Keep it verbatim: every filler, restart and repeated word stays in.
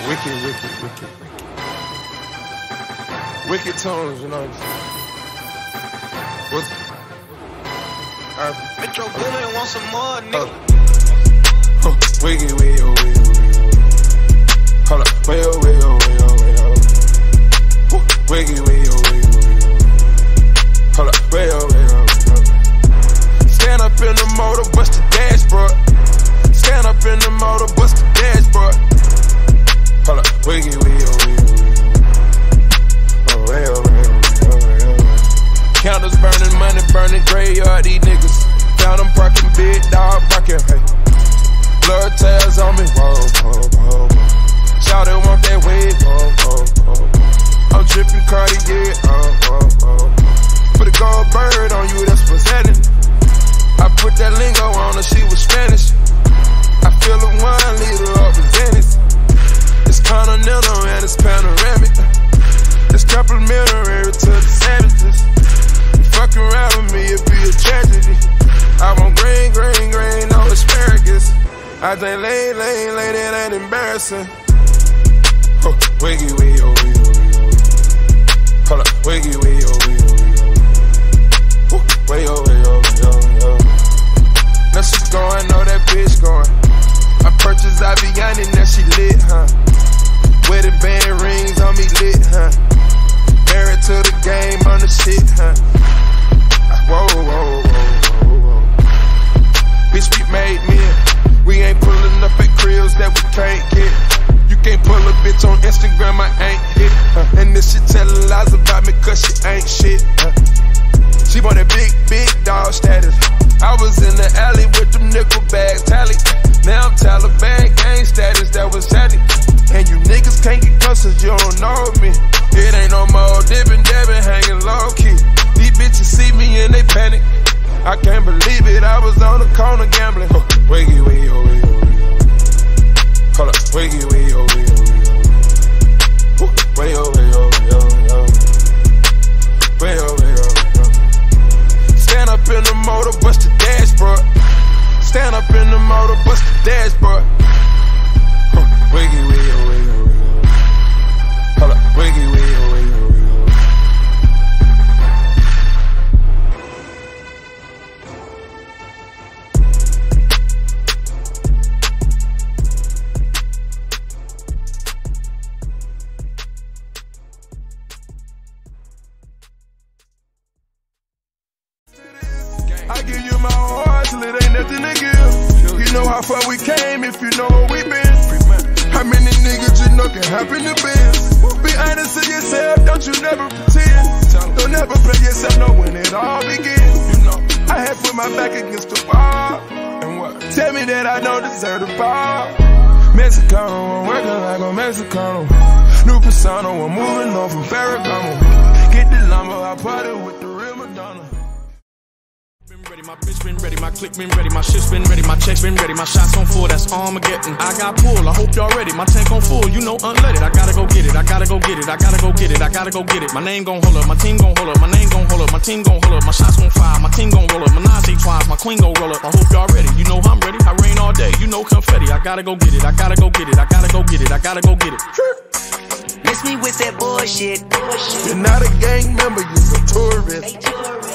Wicked, wicked, wicked. Wicked tones, you know what I'm saying? What's uh, Metro Boomin want some more, nigga. Uh, uh, wicked, way, oh, way, oh, way, oh. Hold up, way, oh, way, oh, way, oh, way, oh. Wicked, way, oh, way, oh, way, oh. Hold up, way, oh, way, oh, way, oh. Stand up in the motor, bust the dashboard. Stand up in the motor, bust the dashboard. Hold up, wicked, way, oh, way, oh, way, oh. Oh, way, oh, way, oh, way, oh, way. Counters burning, money burning, graveyard, these niggas. Found them parking, big dog barking, hey. Blood tails on me, whoa, whoa, whoa, whoa. Shawty want that wave, whoa, whoa, whoa. I'm tripping Cartier, oh, oh, oh. Put a gold bird on you, that's presenting. I put that lingo on her, she was Spanish. I feel a one liter of Zenith. It's continental and it's panoramic. It's complimentary to the savages. You fucking around with me, it'd be a tragedy. I want green, green, green, no asparagus. I think lane, lane, lane, it ain't embarrassing. Oh, wiggy, wiggy, oh, wiggy, oh, wiggy, oh. Hold up, wiggy, wiggy, oh, wiggy, oh, wiggy, oh. Wiggy, oh, wiggy, oh, wiggy, oh, wiggy, oh. Now she going, know that bitch going. I purchased Aviani, now she lit, huh? Wedding band rings on me lit, huh? Married to the game on the shit, huh? Whoa, whoa, whoa, whoa, whoa. Bitch, we made men. We ain't pulling up at cribs that we can't get. You can't pull a bitch on Instagram, I ain't hit, huh? And this shit telling lies about me cause she ain't shit, huh? She want a big, big dog status. I was in the alley with them nickel bags tally. Now I'm Taliban gang status, that was tally. And you niggas can't get close cause you don't know me. It ain't no more dipping, dabbing, hanging low key. These bitches see me and they panic. I can't believe it, I was on the corner gambling. Oh, wiggy, wiggy, oh, wiggy, oh, wiggy, oh. Hold up, wiggy, wiggy, oh, wiggy, oh, wiggy, oh. Wiggy, oh, wiggy, oh, wiggy, oh, wiggy, oh. Wiggy, oh, wiggy, oh, wiggy, oh. Stand up in the motor, bust the dashboard. Stand up in the motor, bust the dashboard. Huh. Wiggy, wiggy, oh, wiggy, oh, wiggy, oh. Hold up, wiggy, wiggy, oh, wiggy, oh, wiggy, oh. I give you my heart till it ain't nothing to give. You know how far we came if you know where we been. How many niggas you know can happen to be? Be honest to yourself, don't you never pretend. Don't ever play yourself, know when it all begins. You know, I had put my back against the wall. And what? Tell me that I don't deserve the ball. Mexicano, I'm working like a Mexicano. New persona, I'm moving on from Ferragamo. Get the lumber, I party with the real Madonna. Ready, my bitch been ready, my click been ready, my shit's been ready, my checks been ready, my shots on full, that's Armageddon. I got pull, I hope y'all ready, my tank on full, you know unleaded. I gotta go get it, I gotta go get it, I gotta go get it, I gotta go get it. My name gon' hold up, my team gon' hold up, my name gon' hold up, my team gon' hold up, my shots gon' fire, my team gon' roll up, Menage twice, my queen gon' roll up. I hope y'all ready, you know I'm ready, I rain all day, you know confetti. I gotta go get it, I gotta go get it, I gotta go get it, I gotta go get it. Miss me with that bullshit, bullshit. You're not a gang member, you're a tourist.